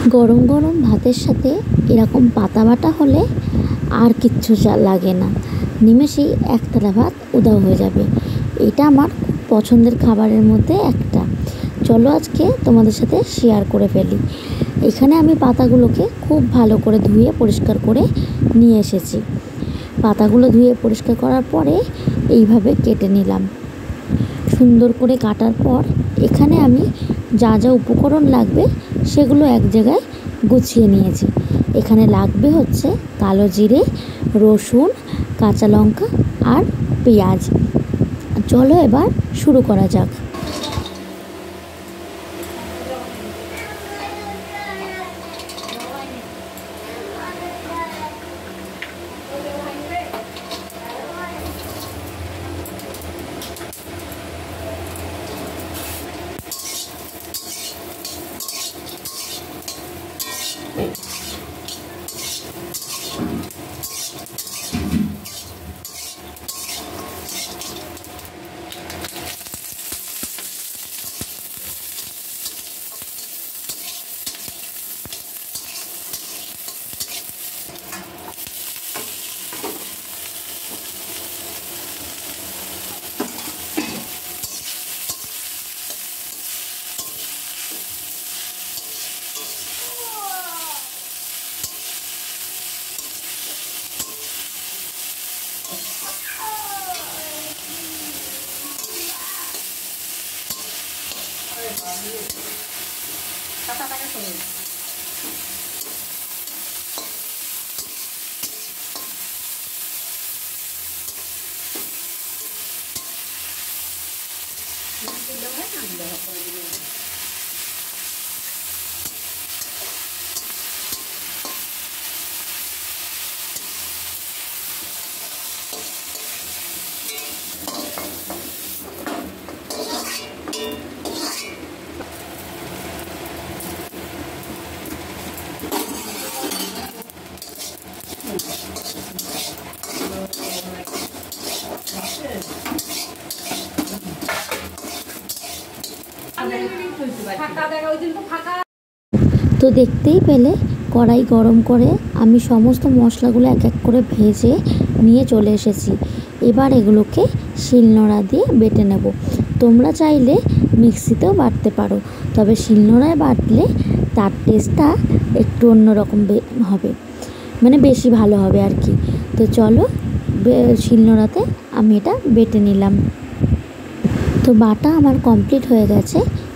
গরম গরম ভাতের সাথে এরকম পাতা বাটা হলে আর কিচ্ছু লাগে না, নিমেষেই একতলা ভাত উধাও হয়ে যাবে। এটা আমার খুব পছন্দের খাবারের মধ্যে একটা। চলো আজকে তোমাদের সাথে শেয়ার করে ফেলি। এখানে আমি পাতাগুলোকে খুব ভালো করে ধুয়ে পরিষ্কার করে নিয়ে এসেছি। পাতাগুলো ধুয়ে পরিষ্কার করার পরে এইভাবে কেটে নিলাম। সুন্দর করে কাটার পর এখানে আমি যা যা উপকরণ লাগবে সেগুলো এক জায়গায় গুছিয়ে নিয়েছি। এখানে লাগবে হচ্ছে কালো জিরে, রসুন, কাঁচা লঙ্কা আর পেঁয়াজ। চলো এবার শুরু করা যাক। তো দেখতেই পেলে কড়াই গরম করে আমি সমস্ত মশলাগুলো এক এক করে ভেজে নিয়ে চলে এসেছি। এবার এগুলোকে শিলনোড়া দিয়ে বেটে নেব। তোমরা চাইলে মিক্সিতেও বাটতে পারো, তবে শিলনোড়ায় বাটলে তার টেস্টটা একটু অন্যরকম হবে, মানে বেশি ভালো হবে আর কি। তো চলো শিলনোড়াতে আমি এটা বেটে নিলাম। তো বাটা আমার কমপ্লিট হয়ে গেছে।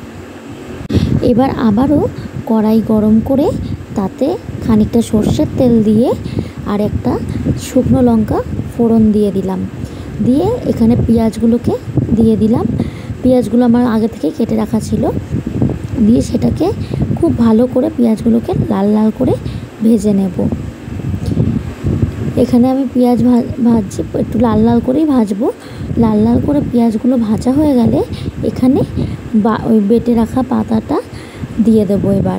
এবার আবারও কড়াই গরম করে তাতে খানিকটা সর্ষের তেল দিয়ে আর একটা শুকনো লঙ্কা ফোড়ন দিয়ে দিলাম। দিয়ে এখানে পেঁয়াজগুলোকে দিয়ে দিলাম। পেঁয়াজগুলো আমার আগে থেকে কেটে রাখা ছিল। দিয়ে সেটাকে খুব ভালো করে পেঁয়াজগুলোকে লাল লাল করে ভেজে নেব। এখানে আমি পেঁয়াজ ভাজছি, একটু লাল লাল করেই ভাজবো। লাল লাল করে পেঁয়াজগুলো ভাজা হয়ে গেলে এখানে ওই বেটে রাখা পাতাটা দিয়ে দেবো এবার।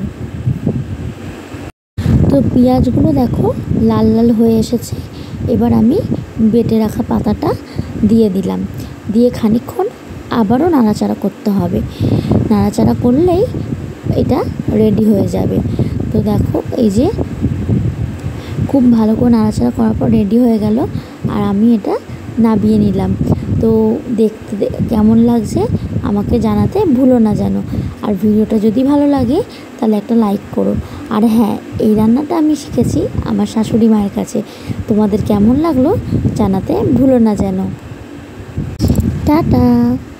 তো পেঁয়াজগুলো দেখো লাল লাল হয়ে এসেছে। এবার আমি বেটে রাখা পাতাটা দিয়ে দিলাম। দিয়ে খানিকক্ষণ আবারও নাড়াচাড়া করতে হবে। নাড়াচাড়া করলেই এটা রেডি হয়ে যাবে। তো দেখো এই যে খুব ভালো করে নাড়াচাড়া করার পর রেডি হয়ে গেল। আর আমি এটা নামিয়ে নিলাম। তো দেখতে কেমন লাগছে আমাকে জানাতে ভুলো না যেন। আর ভিডিওটা যদি ভালো লাগে তাহলে একটা লাইক করো। আর হ্যাঁ, এই রান্নাটা আমি শিখেছি আমার শাশুড়ি মায়ের কাছে। তোমাদের কেমন লাগলো জানাতে ভুলো না যেন। টাটা।